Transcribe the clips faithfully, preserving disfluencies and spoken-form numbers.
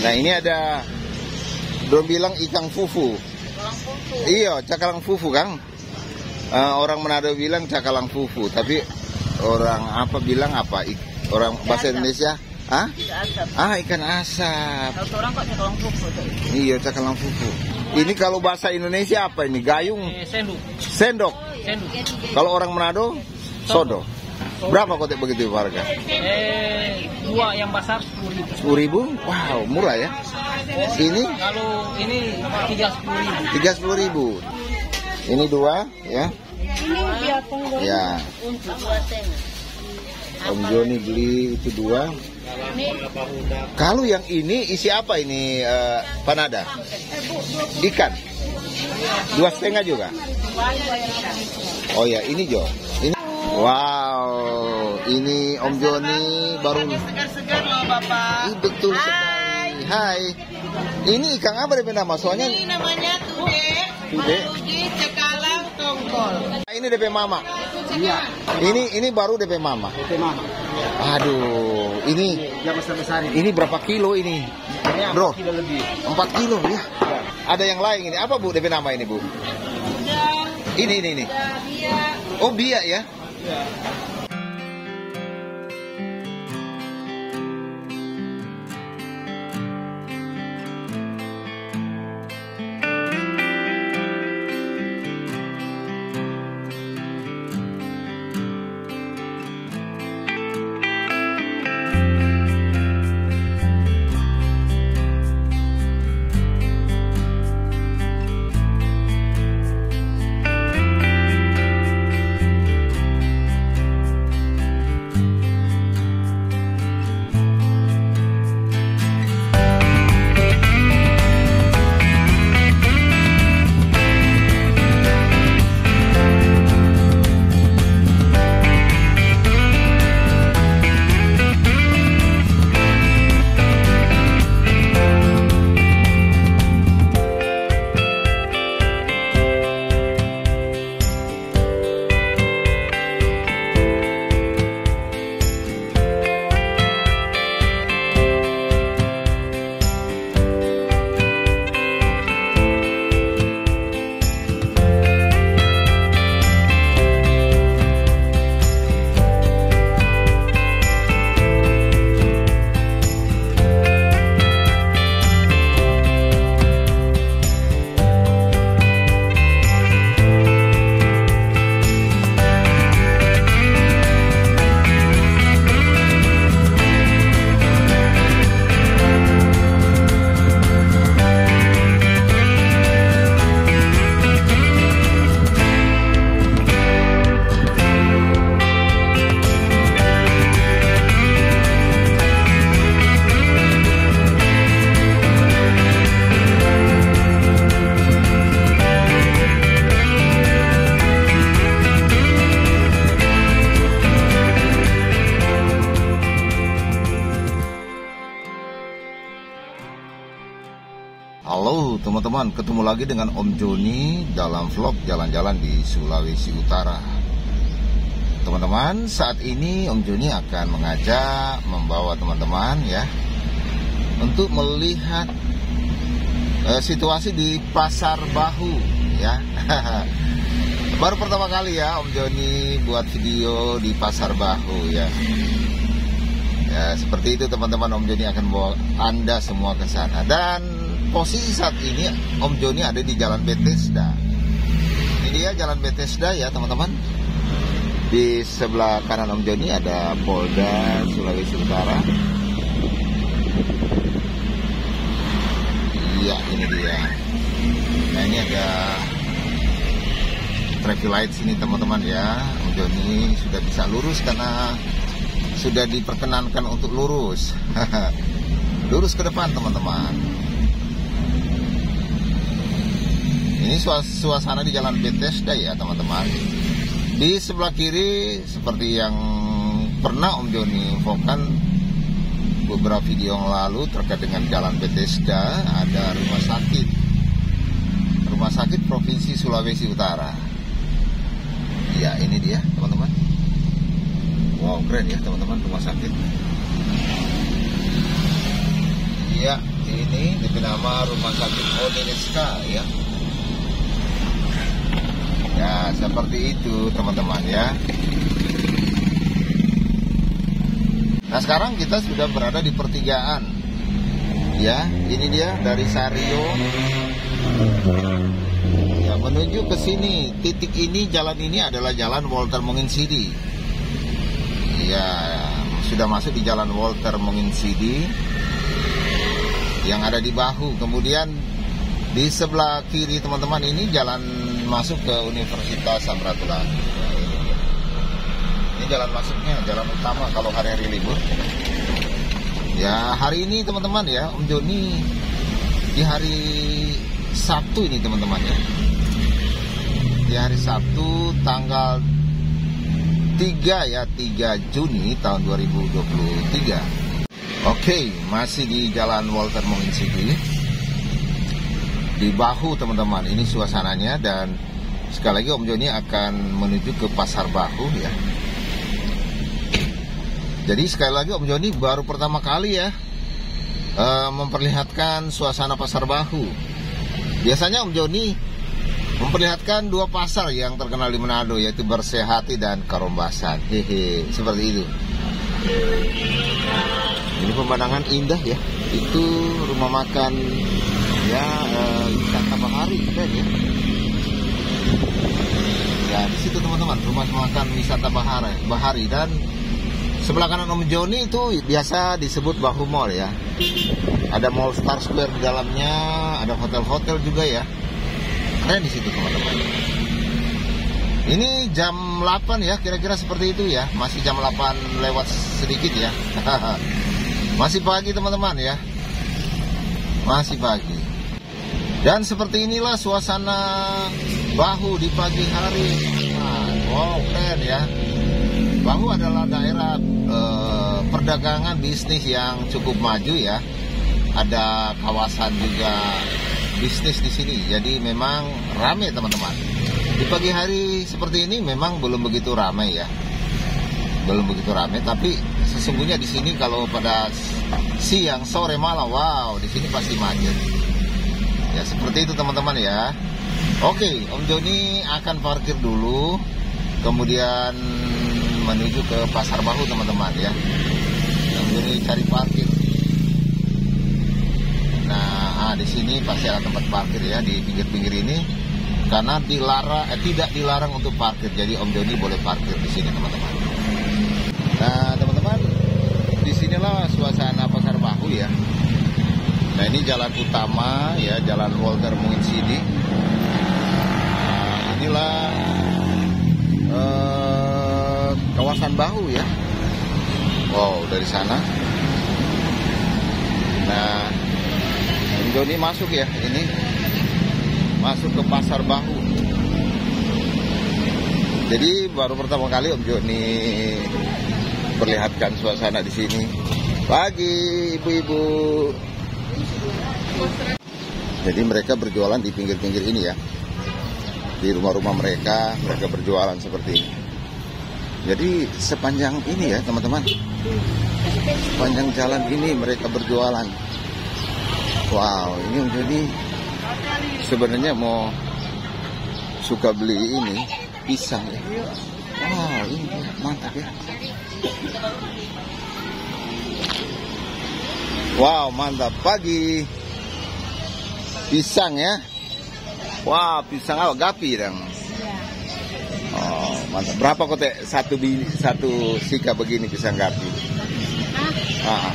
Nah ini ada, belum bilang ikan fufu. Iya, cakalang fufu Kang. Uh, orang Manado bilang cakalang fufu, tapi orang apa bilang apa? Ik, orang bahasa Indonesia? Ah? Ah, ikan asap. Kalau orang kok cakalang fufu. Iya, cakalang fufu. Ini kalau bahasa Indonesia apa ini? Gayung? Eh, sendok. Sendok. Sendok. Kalau orang Manado, sodo. Berapa kotek begitu harga? Eh, dua yang besar sepuluh ribu. Sepuluh ribu? Wow, murah ya. Ini? Kalau ini tiga sepuluh ribu. Tiga sepuluh ribu. Ini dua, ya. Ini biapung goreng. Ya. Untuk dua setengah. Om Joni beli itu dua. Kalau yang ini isi apa ini uh, panada? Ikan. Dua setengah juga. Oh ya, ini Jo. Ini. Wow, ini Om Joni baru. Segar-segar loh Bapak. Ih, betul sekali. Hai. Ini ikan apa deh nama? Soalnya Ini namanya tude. Tude. Maruji, cekalang, tongkol. Ini D P Mama. Iya. Ini ini baru D P Mama. D P Mama. Aduh, ini Yang besar-besar ini. ini berapa kilo ini? Ini Bro, kilo lebih. empat kilo ya. Ada yang lain ini. Apa Bu D P nama ini Bu? Ini ini ini. Oh biak ya. Halo teman-teman, ketemu lagi dengan Om Joni dalam vlog jalan-jalan di Sulawesi Utara. Teman-teman, saat ini Om Joni akan mengajak membawa teman-teman ya untuk melihat uh, situasi di Pasar Bahu ya. Baru pertama kali ya Om Joni buat video di Pasar Bahu ya. Ya, seperti itu teman-teman, Om Joni akan bawa Anda semua ke sana. Dan posisi saat ini Om Joni ada di Jalan Bethesda. Ini dia Jalan Bethesda ya teman-teman. Di sebelah kanan Om Joni ada Polda Sulawesi Utara. Iya, ini dia. Nah, ini ada traffic light sini teman-teman ya. Om Joni sudah bisa lurus karena sudah diperkenankan untuk lurus. Lurus ke depan teman-teman. Ini suasana di Jalan Bethesda ya teman-teman. Di sebelah kiri seperti yang pernah Om Joni infokan beberapa video yang lalu terkait dengan Jalan Bethesda, ada rumah sakit. Rumah sakit Provinsi Sulawesi Utara. Ya, ini dia teman-teman. Wow, keren ya teman-teman rumah sakit. Ya, ini diberi nama Rumah Sakit Odeneska ya. Ya, seperti itu teman-teman ya. Nah, sekarang kita sudah berada di pertigaan. Ya, ini dia dari Sario. Ya, menuju ke sini. Titik ini, jalan ini adalah Jalan Walter Monginsidi. Ya, sudah masuk di Jalan Walter Monginsidi yang ada di bahu. Kemudian di sebelah kiri teman-teman ini jalan masuk ke Universitas Samratulangi. Ya, ini dia. Ini jalan masuknya, jalan utama kalau hari-hari libur. Ya, hari ini teman-teman ya, Om Joni di hari Sabtu ini teman-teman ya. Di hari Sabtu tanggal tiga ya, tiga Juni tahun dua ribu dua puluh tiga. Oke, masih di Jalan Walter Monginsidi. Di bahu teman-teman, ini suasananya. Dan sekali lagi Om Joni akan menuju ke Pasar Bahu ya. Jadi sekali lagi Om Joni baru pertama kali ya uh, memperlihatkan suasana Pasar Bahu. Biasanya Om Joni memperlihatkan dua pasar yang terkenal di Manado, yaitu Bersehati dan Karombasan. Hehe, seperti itu. Ini pemandangan indah ya. Itu rumah makan ya, uh, wisata bahari kan ya. Ya, di situ teman-teman, rumah makan wisata bahari, bahari dan sebelah kanan Om Joni itu biasa disebut Bahu Mall ya. Ada Mall Star Square di dalamnya, ada hotel-hotel juga ya. Keren di situ teman-teman. Ini jam delapan ya, kira-kira seperti itu ya. Masih jam delapan lewat sedikit ya. Masih pagi teman-teman ya. Masih pagi. Dan seperti inilah suasana Bahu di pagi hari. Nah, wow, keren ya. Bahu adalah daerah eh, perdagangan bisnis yang cukup maju ya. Ada kawasan juga bisnis di sini. Jadi memang ramai teman-teman. Di pagi hari seperti ini memang belum begitu ramai ya. Belum begitu ramai, tapi sesungguhnya di sini kalau pada siang, sore, malam, wow, di sini pasti macet. Ya seperti itu teman-teman ya. Oke, Om Joni akan parkir dulu, kemudian menuju ke Pasar Bahu teman-teman ya. Om Joni cari parkir. Nah, ah, di sini pasti ada tempat parkir ya, di pinggir-pinggir ini. Karena dilarang, eh, tidak dilarang untuk parkir, jadi Om Joni boleh parkir di sini teman-teman. Nah teman-teman, disinilah suasana Pasar Bahu ya. Nah ini jalan utama ya, Jalan Walter Monginsidi. Nah, inilah eh, kawasan Bahu ya. Wow, dari sana. Nah, Om Joni masuk ya, ini masuk ke Pasar Bahu. Jadi baru pertama kali Om Joni perlihatkan suasana di sini. Pagi ibu-ibu. Jadi mereka berjualan di pinggir-pinggir ini ya. Di rumah-rumah mereka, mereka berjualan seperti ini. Jadi sepanjang ini ya teman-teman. Sepanjang jalan ini mereka berjualan. Wow, ini Om Joni sebenarnya mau suka beli ini pisang ya. Wow, ini mantap ya. Wow, mantap. Pagi pisang ya. Wow, pisang apa? Gapi dong. Oh, mantap. Berapa kote satu bini, satu sika begini pisang gapi? Ah.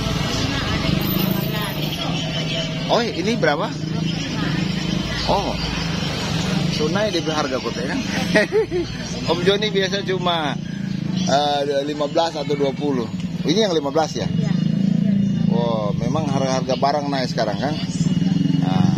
Oh, ini berapa? Oh, tunai di harga kote kan? Om Joni biasa cuma uh, lima belas atau dua puluh. Ini yang lima belas ya? Wow, memang harga-harga barang naik sekarang kan? Nah.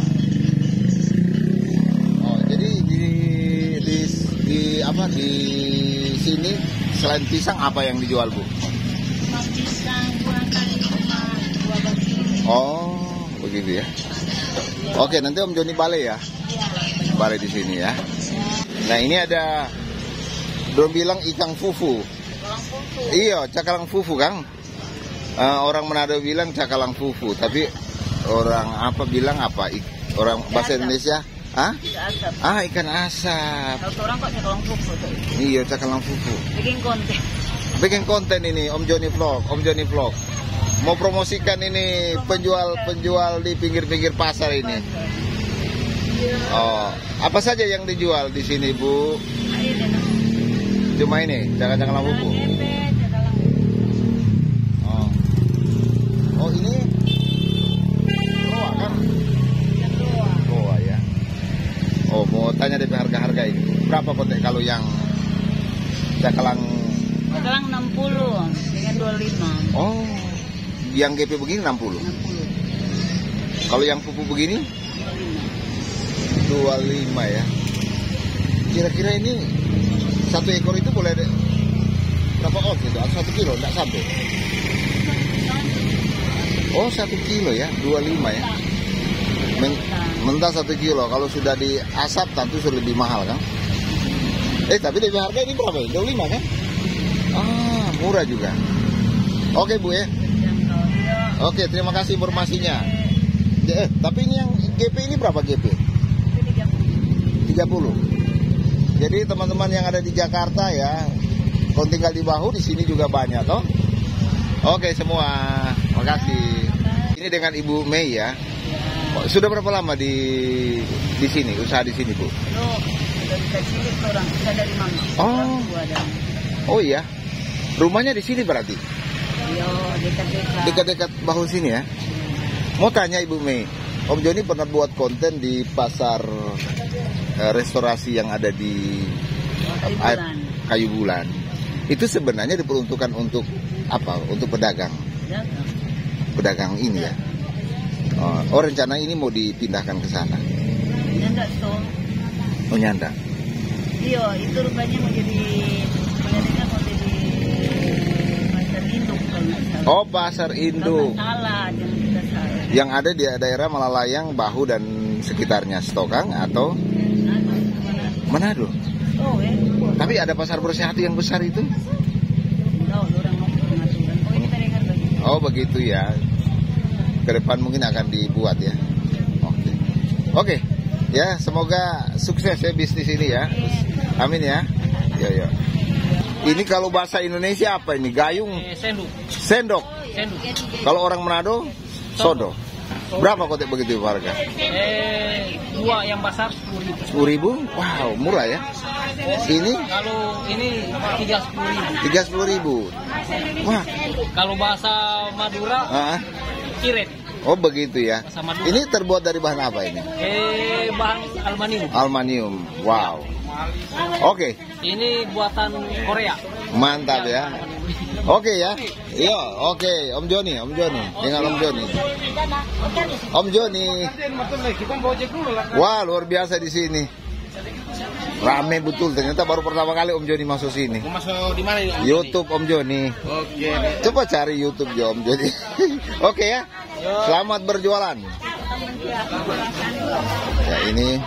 Oh, jadi di, di, di apa di sini selain pisang apa yang dijual Bu? Pisang kurang kali lima, dua bagi. Oh, begitu ya. Oke, nanti Om Joni balik ya. Balik di sini ya. Nah, ini ada dong bilang ikan fufu. Iya, cakalang fufu Kang. Uh, orang Manado bilang cakalang fufu, tapi orang apa bilang apa? Ik- orang bahasa Indonesia? Ah? Tidak asap. Ah, ikan asap. Kalau orang kok cakalang fufu tuh. Iya, cakalang fufu. Bikin konten. Bikin konten ini Om Joni Vlog, Om Joni Vlog. Mau promosikan ini penjual-penjual di pinggir-pinggir pasar ini. Oh, apa saja yang dijual di sini, Bu? Cuma ini, cakalang fufu. Oh. Oh, ini roa kan? Roa ya. Oh, mau tanya D P harga-harga ini. Berapa kotek kalau yang cakalang? Cakalang enam puluh dengan dua puluh lima. Oh, yang G P begini enam puluh. enam puluh. Kalau yang pupu begini dua puluh lima ya. Kira-kira ini satu ekor itu boleh de- berapa ons itu? Satu kilo, enggak sampai. Oh, satu kilo ya, dua puluh lima ya. Men- mentah satu kilo. Kalau sudah diasap tentu sudah lebih mahal kan? Eh, tapi D P harga ini berapa ya? dua puluh lima kan? Ah, murah juga. Oke, Bu ya. Oke, terima kasih informasinya. Eh, tapi ini yang G P ini berapa G P? tiga puluh. Jadi teman-teman yang ada di Jakarta ya, kalau tinggal di Bahu di sini juga banyak toh. Oke semua, makasih. Ini dengan Ibu Mei ya. Oh, sudah berapa lama di di sini, usaha di sini, Bu? Lu dari kecil orang, saya dari mana? Oh. Oh iya. Rumahnya di sini berarti? Yo, dekat-dekat. Dekat-dekat Bahu sini ya. Mau tanya Ibu Mei, Om Joni pernah buat konten di pasar eh, restorasi yang ada di Kayu eh, Bulan. Kayu Bulan. Itu sebenarnya diperuntukkan untuk apa? Untuk pedagang. Ya, Pedagang ini ya. Oh, oh, rencana ini mau dipindahkan ke sana. enggak tuh. Oh, nyanda. Iya, itu rupanya mau jadi sebenarnya mau jadi pasar induk kalau nggak salah. Oh, pasar Kalau induk. nggak salah, jangan kita salah. Yang ada di daerah Malalayang, Bahu dan sekitarnya, Stokang atau Manado. Oh, eh. Tapi ada pasar bersehati yang besar itu? Tahu orang mau pengaturan. Oh, ini mereka begitu. Oh, begitu ya. Ke depan mungkin akan dibuat ya. Oke. Oke. Ya, semoga sukses ya bisnis ini ya. Amin ya. Yo yo. Ini kalau bahasa Indonesia apa ini? Gayung, Eh, senduk. sendok. Senduk. Kalau orang Manado, sodo. Berapa kotek begitu harga? Eh, dua yang besar sepuluh ribu. sepuluh ribu? Wow, murah ya. Ini Kalau ini tiga sepuluh ribu. tiga puluh ribu. Wah. Kalau bahasa Madura, Ah. kiret. Oh, begitu ya. Bahasa Madura. Ini terbuat dari bahan apa ini? Eh, bahan aluminium. Aluminium. Wow. Oke, Ini buatan Korea. mantap ya. Oke ya. Iya, oke. Om Joni, Om Joni. Dengan Om Joni. Om Joni. Wah, luar biasa di sini. Rame betul. Ternyata baru pertama kali Om Joni masuk sini. Masuk di mana ini? YouTube Om Joni. Oke. Coba cari YouTube jo Om Joni. Oke ya. Selamat berjualan. Ya ini.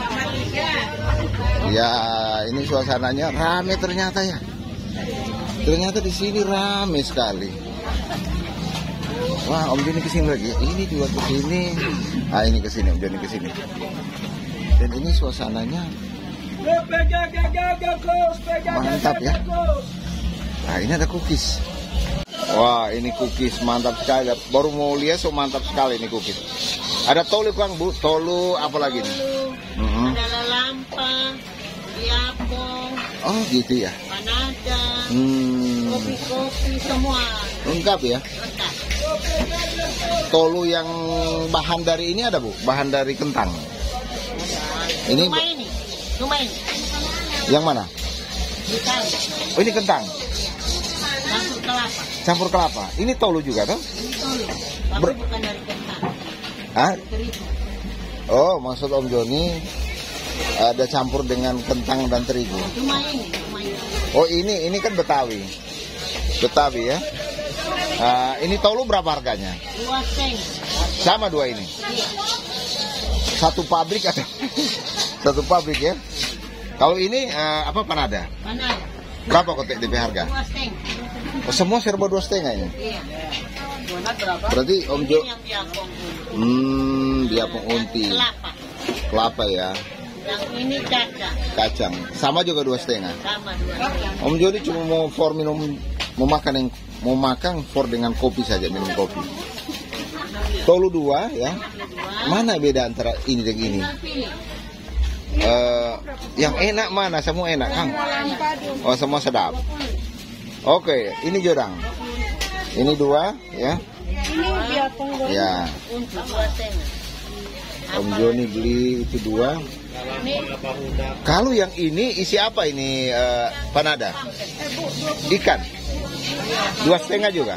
Ya ini suasananya rame ternyata ya. Ternyata di sini rame sekali. Wah, Om Joni kesini lagi. Ini juga kesini. Ah ini kesini Om Joni kesini. Dan ini suasananya mantap ya. Nah ini ada cookies. Wah ini cookies mantap sekali. Baru mau lihat so mantap sekali ini cookies. Ada tolu Kang Bu, tolu apa lagi nih? Mm-hmm. Ada lalampa, diapo, Oh gitu ya. panada, Hmm, kopi-kopi semua lengkap ya. lengkap. Tolu yang bahan dari ini ada Bu, bahan dari kentang. Ini Cuma ini, cuma ini. yang mana? Bukan, Oh ini kentang, campur kelapa. campur kelapa. Ini tolu juga toh? Ini tolu, tapi Ber- bukan dari kentang, Hah? terigu. Oh maksud Om Joni ada campur dengan kentang dan terigu. Cuma ini, cuma ini. Oh ini ini kan Betawi, Betawi ya. Ah, ini tolu berapa harganya? Dua seng. Sama dua ini. Satu pabrik atau satu pabrik ya. Kalau ini eh, apa panada? Panada, Berapa kotek D P harga? dua seng. Oh, semua serba dua setengah ini. Iya. Donat berapa? Berarti Om Jo Ini yang diapong. Hmm, biapong unti. Kelapa. Kelapa ya. Yang ini kacang. Kacang. Sama juga dua setengah. Sama dua. Om Joni cuma mau for minum, mau makan yang mau makan for dengan kopi saja, minum kopi. Tolu dua ya. Mana beda antara ini dan ini? Uh, yang enak mana? Semua enak, Kang. Oh, semua sedap. Oke, ini jodang. Ini dua ya. Ya. Untuk dua setengah. Om Joni beli itu dua. Kalau yang ini isi apa ini, uh, panada? Ikan. Dua setengah juga.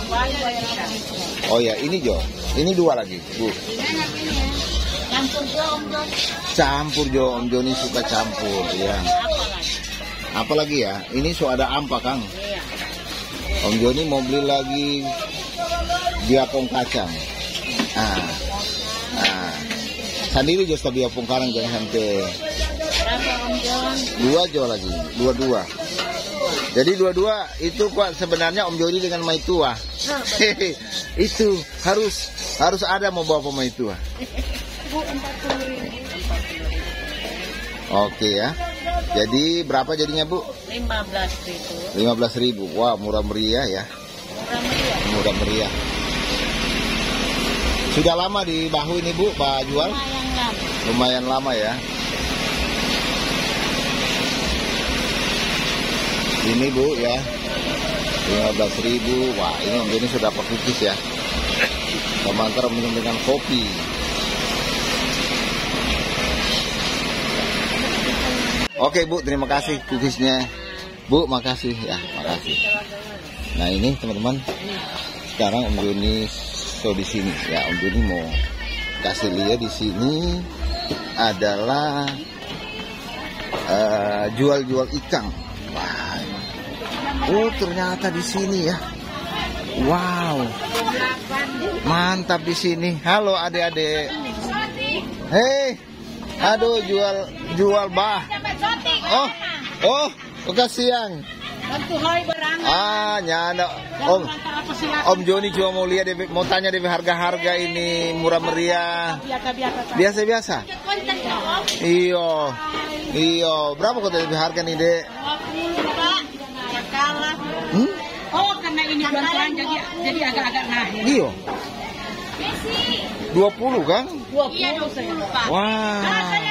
Oh ya, ini Jo. Ini dua lagi, Bu. Campur Jo, Om Joni. Campur Jo, Om Joni suka campur ya. Apalagi ya? Ini so ada ampa, Kang. Om Joni mau beli lagi biapong kacang. Ah. Ah. Sendiri Jo biapong karang jangan sampai. Berapa Om Joni? Dua Jo lagi, dua-dua. Jadi dua-dua itu kok sebenarnya Om Joni dengan Maitua. Itu harus harus ada mau bawa Maitua. Oke ya. Jadi berapa jadinya Bu? lima belas ribu. lima belas ribu. Wah, murah meriah ya. Murah meriah. Murah meriah. Sudah lama di bahu ini Bu, Pak jual? Lumayan lama. Lumayan lama ya. Ini Bu ya, lima belas ribu. Wah, ini Om Joni sudah dapat cookies ya. Komentar minum dengan kopi. Oke Bu, terima kasih cookiesnya. Bu, makasih ya, makasih. Nah ini teman-teman, sekarang Om Joni so di sini ya. Om Joni mau kasih lihat di sini adalah uh, jual-jual ikan. Wah. Oh, ternyata di sini ya. Wow. Mantap di sini. Halo adik-adik. Hei. Aduh, jual jual bah. Oh. Oh, kasihan. Ah, nyana. Om Om Joni cuma mau lihat deh, mau tanya deh harga-harga ini murah meriah. Biasa-biasa. Iyo. Iyo, berapa kok tadi harga nih, Dek? Hmm? Oh, karena ini pelan-pelan jadi jadi agak-agak naik. Iyo. dua puluh kan? dua puluh, Pak. Wah.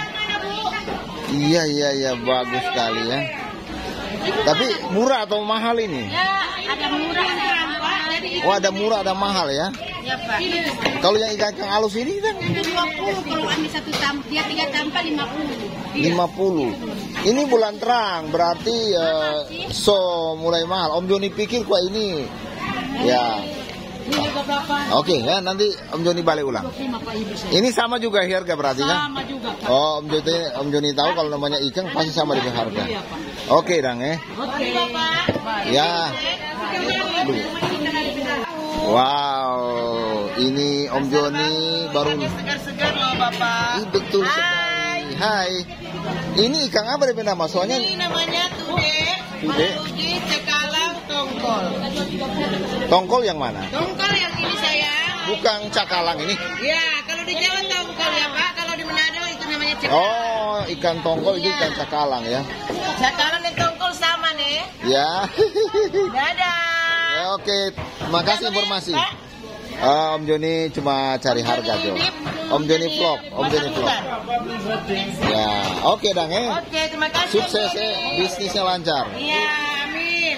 Iya, iya, iya, bagus sekali ya. Tapi murah atau mahal ini? Ya, ada murah sekarang, Pak. Jadi Oh, ada murah, ada mahal ya? ya, Pak. Kalau yang ikan ikan halus ini kan dua puluh kalau ambil satu tam, dia tiga tampah lima puluh. lima puluh. Ini bulan terang, berarti eh, so mulai mahal. Om Joni pikir kok ini ya. Ini juga berapa? Oke ya, nanti Om Joni balik ulang. lima Pak Ibu saya. Ini sama juga harga berarti kan? Sama juga, Pak. Oh, Om Joni, Om Joni tahu kalau namanya ikan pasti sama dengan harga. Iya, Pak. Oke, Dang ya. Oke, Bapak. Ya. Wow, ini Om Joni baru. Segar-segar loh Bapak. Ih, betul sekali. Hai. Ini ikan apa deh nama? Soalnya Ini namanya tude, Tude. maluji, cekalang, tongkol. tongkol yang mana? Tongkol yang ini sayang. Bukan cakalang ini. Ya, kalau di Jawa tongkol ya Pak, kalau di Manado itu namanya cekalang. Oh, ikan tongkol itu ikan cakalang ya. Cekalang dan tongkol sama nih. Ya. Dadah. Ya, oke, makasih informasi. Ah, Om Joni cuma cari harga Jo. Om Joni vlog, Om Joni vlog. Ya, oke Dang ya. Oke, terima kasih. Sukses ya, bisnisnya lancar. Iya, amin.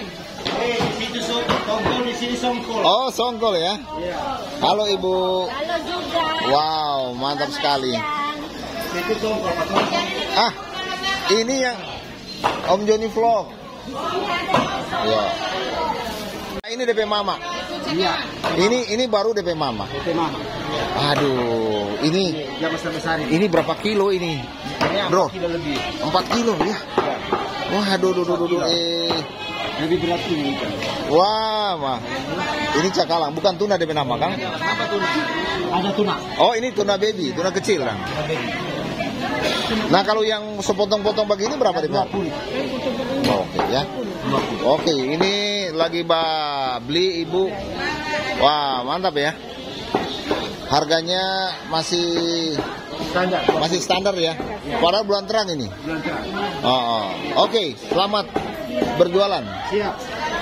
Oh, songkol ya. Halo Ibu. Halo juga. Wow, mantap sekali. Ah, ini yang Om Joni vlog. Ya. Ini D P Mama. Iya, Ini ini baru D P Mama. D P Mama. Aduh, ini Yang besar-besar ini. ini berapa kilo ini? Bro, Kilo lebih. empat kilo ya. Wah, aduh, aduh, aduh, aduh, eh. Lebih berat ini. Wah, mah. Ini cakalang, bukan tuna D P Mama, Kang? Apa tuna? Ada tuna. Oh, ini tuna baby, tuna kecil, Kang. Nah, kalau yang sepotong-potong begini berapa D P Mama? Oh, oke ya. Oke, ini lagi ba beli Ibu. Wah, mantap ya. Harganya masih Standar. masih standar ya. Padahal bulan terang ini. Bulan terang. Oh, oh. Oke, selamat berjualan. Siap.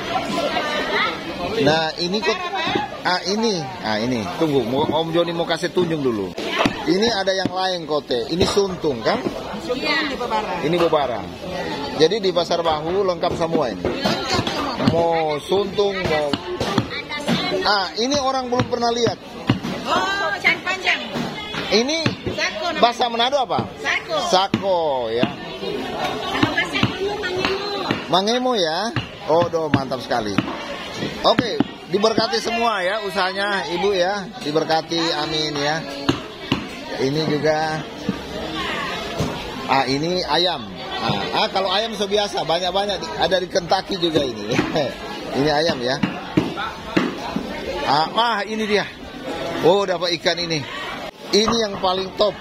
Nah, ini kok ah ini. Ah ini, tunggu. Mau- Om Joni mau kasih tunjuk dulu. Ini ada yang lain kote. Ini suntung kan? Ini bobarang. Jadi di Pasar Bahu lengkap semua ini. Mau suntung, mau ah ini orang belum pernah lihat. Oh, ikan panjang. Ini Sako namanya. bahasa Manado apa? Sako. Sako ya. Kalau bahasa dulu mangemo. Mangemo ya. Oh, doh, mantap sekali. Oke, diberkati semua ya usahanya Ibu ya. Diberkati, amin ya. Ini juga ah ini ayam. Ah, ah kalau ayam sebiasa banyak-banyak di- ada di Kentucky juga ini. Ini ayam ya. Ah, ah ini dia. Oh, dapat ikan ini. Ini yang paling top.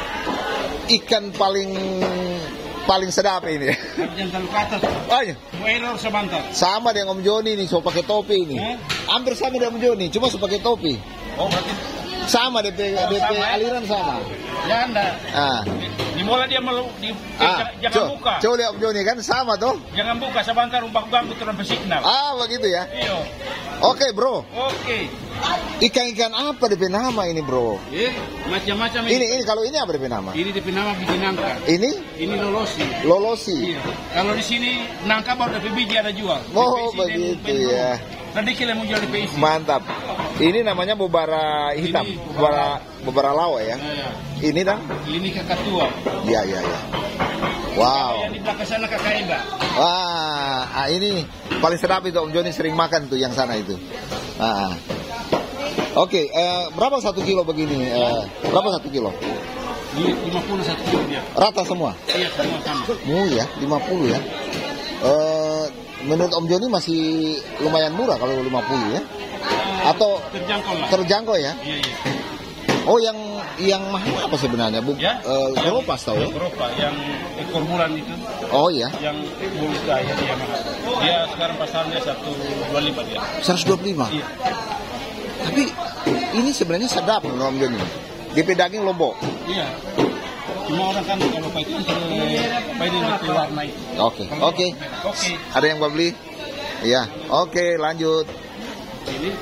Ikan paling paling sedap ini. Jangan terlalu ke atas. Oh, iya. Error sebentar. Sama dengan Om Joni nih, so pakai topi ini. Eh? Hampir sama dengan Om Joni, cuma so pakai topi. Oh berarti Sama D P, D P sama, ya? aliran sama. ya anda. Ah, Di bola dia melu, di, ah, jangan co- buka. coba lihat Om Joni kan sama tuh. Jangan buka sebentar umpang ganggu terlalu signal. Ah, begitu ya. Iyo. Oke, bro. Oke. Ikan-ikan apa D P nama ini, bro? Eh, macam-macam Ini ini kalau ini apa D P nama? Ini di nama biji nangka. Ini Ini lolosi. lolosi. Iya. Kalau di sini nangka baru D P biji ada jual. Oh, D P isi begitu dan pen- ya. Nanti kita mau jual D P isi. Mantap. Ini namanya bobara hitam, Ini bobara bobara lawa ya. Nah, ya. Ini dan? Ini kakak tua. Iya, iya, iya. Wow. Yang di belakang sana kakak Enda. Wah, ah, ini paling sedap itu Om Joni sering makan tuh yang sana itu. Ah. Oke, eh, berapa satu kilo begini? Eh, berapa satu kilo? Di lima puluh satu kilo dia. Rata semua? Iya semua sama. Oh ya, lima puluh ya. Eh, menurut Om Joni masih lumayan murah kalau lima puluh ya? Atau Terjangkau lah. terjangkau ya? Iya iya. Oh, yang yang mahal apa sebenarnya, Bu? Ya. Eh, Eropa tahu ya? Eropa yang ekor bulan itu, Oh ya, yang bulga ya dia mahal. Dia sekarang pasarnya satu dua lima dia. seratus dua puluh lima. Iya. Tapi ini sebenarnya sedap menurut Om Joni. D P daging lombok. Iya. Cuma orang kan kalau pakai itu pakai ini nanti warna itu. Oke, oke. Oke. Ada yang mau beli? Iya. Oke, lanjut. Ini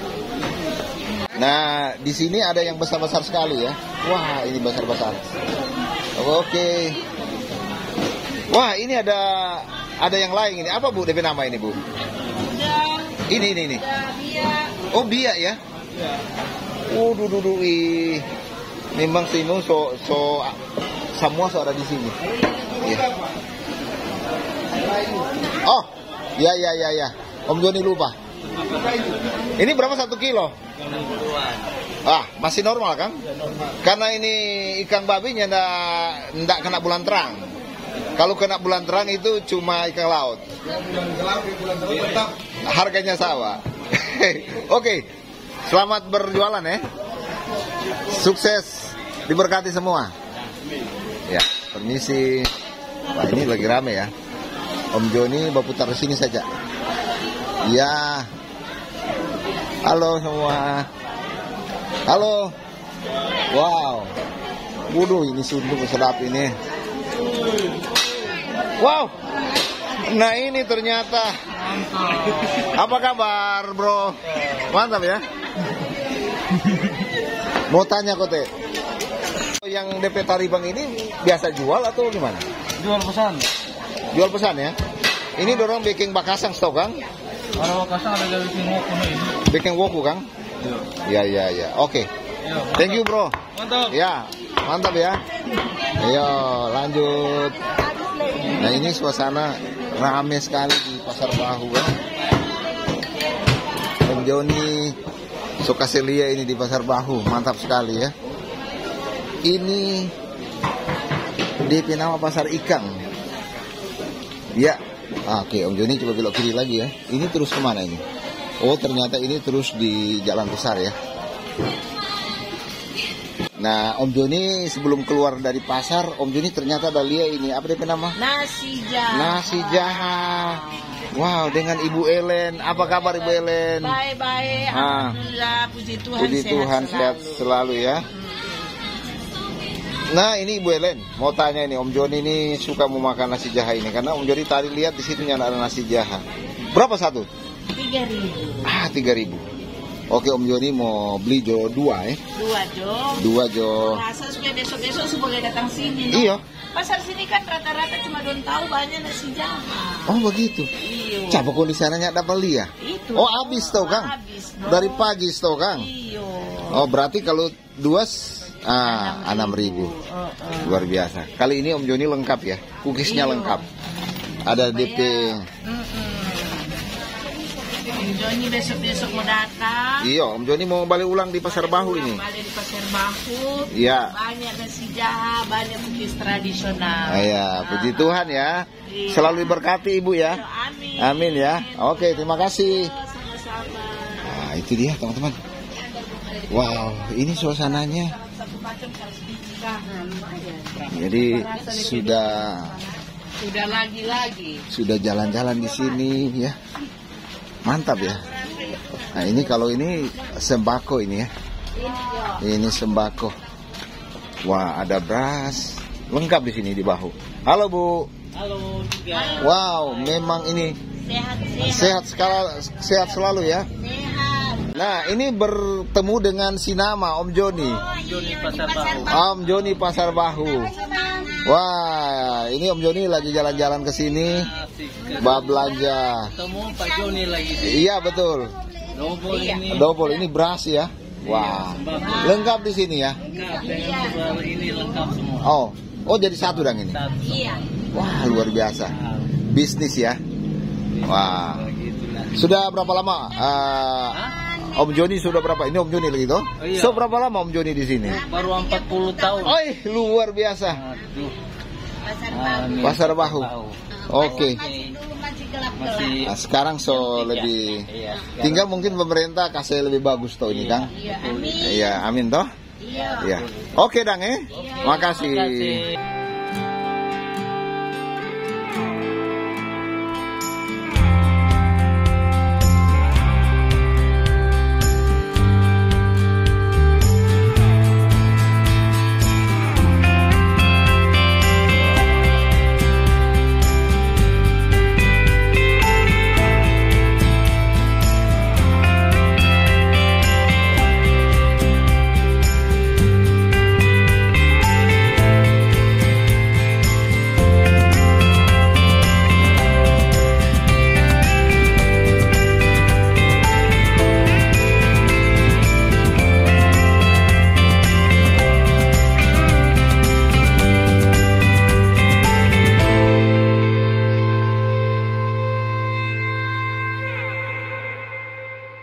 Nah, di sini ada yang besar-besar sekali ya. Wah, ini besar-besar. Oke. Wah, ini ada ada yang lain ini. Apa Bu D P nama ini, Bu? Ini ini ini. Oh, biak ya. Oh, dudu dudu ih. Memang sini so so semua so ada di sini. Iya. Oh, ya ya ya ya. Om Joni lupa. Ini berapa satu kilo? Ah, masih normal kan? Karena ini ikan babinya ndak ndak kena bulan terang. Kalau kena bulan terang itu cuma ikan laut. Harganya sama. Oke, selamat berjualan ya. Sukses, diberkati semua. Ya, permisi. Wah, ini lagi rame ya. Om Joni berputar di sini saja. Ya. Halo semua. Halo. Wow. Waduh, ini sunduk sedap ini. Wow. Nah, ini ternyata. Apa kabar, Bro? Mantap ya. Mau tanya Kote. Yang D P Taribang ini biasa jual atau gimana? jual pesan. Jual pesan ya. Ini dorong baking bakasang stok Kang? Kalau kasang ada dari Timoko ini. Baking woku Kang? Ya ya ya. Oke. Thank you bro. Mantap. Ya, mantap ya. Ayo lanjut. Nah ini suasana rame sekali di Pasar Bahu ya. Om Joni Sukaselia ini di Pasar Bahu, mantap sekali ya. Ini D P nama pasar ikan. Ya, ah, oke Om Joni coba belok kiri lagi ya. Ini terus kemana ini? Oh ternyata ini terus di jalan besar ya. Nah, Om Joni sebelum keluar dari pasar, Om Joni ternyata ada lihat ini, apa dia nama? Nasi jaha. Nasi jaha. Wow, dengan Ibu Ellen. Apa kabar Ibu Ellen? Baik-baik. Ah. Alhamdulillah, puji Tuhan. Puji sehat Tuhan selalu. sehat selalu ya. Nah, ini Ibu Ellen mau tanya ini, Om Joni ini suka mau makan nasi jaha ini karena Om Joni tadi lihat di situ ada nasi jaha. Berapa satu? Tiga ribu. Ah, tiga ribu. Oke, Om Joni mau beli jo dua ya. Dua Jo. Dua jo. Rasa supaya besok-besok sebagai datang sini. Iya. Pasar sini kan rata-rata cuma don tahu banyak nasi jaha. Oh begitu. Iyo. Coba kok di sananya ada beli ya? Itu. Oh habis tau Kang? Habis, dong. Dari pagi tau Kang? Iyo. Oh berarti kalau dua ah enam ribu. Oh, oh. Luar biasa. Kali ini Om Joni lengkap ya, cookiesnya Iyo. lengkap. Ada D P. Mm-mm. Om Joni besok-besok mau datang. Iya, Om Joni mau balik ulang di Pasar Bahu ini. Balik di Pasar Bahu. Iya. Banyak nasi jaha, banyak cookies tradisional. Ah, ya, puji Tuhan ya. Iya. Selalu diberkati Ibu ya. Amin. Amin ya. Oke, terima kasih. Sama-sama. Nah, itu dia teman-teman. Wow, ini suasananya. Jadi sudah Sudah lagi-lagi. sudah jalan-jalan di sini ya. Mantap ya. Nah, ini kalau ini sembako ini ya. Ini sembako. Wah, ada beras. Lengkap di sini di Bahu. Halo, Bu. Halo juga. Wow, memang ini Sehat-sehat. sehat sekali, sehat selalu ya. Sehat. Nah, ini bertemu dengan si nama Om Joni. Joni Pasar Bahu. Om Joni Pasar Bahu. Wah, ini Om Joni lagi jalan-jalan ke sini, Asik. bawa belanja. Ketemu Pak Joni lagi. Iya betul. Double ini. Double ini beras ya. Wah, lengkap di sini ya. Lengkap dengan jual ini lengkap semua. Oh, oh jadi satu dang ini. Satu. Iya. Wah, luar biasa. Bisnis ya. Wah. Begitulah. Sudah berapa lama? eh, Om Joni sudah berapa? Ini Om Joni lagi toh? Oh, iya. So berapa lama Om Joni di sini? Baru empat puluh tahun. Oi, luar biasa. Aduh. Pasar Amin. Pasar Bahu. Oke. dulu masih gelap-gelap. Masih Nah, sekarang so lebih Iya. tinggal mungkin pemerintah kasih lebih bagus toh ini, Kang. Iya, amin. Iya, amin toh? Iya. Iya. Oke, Dang eh. Makasih. Terima kasih.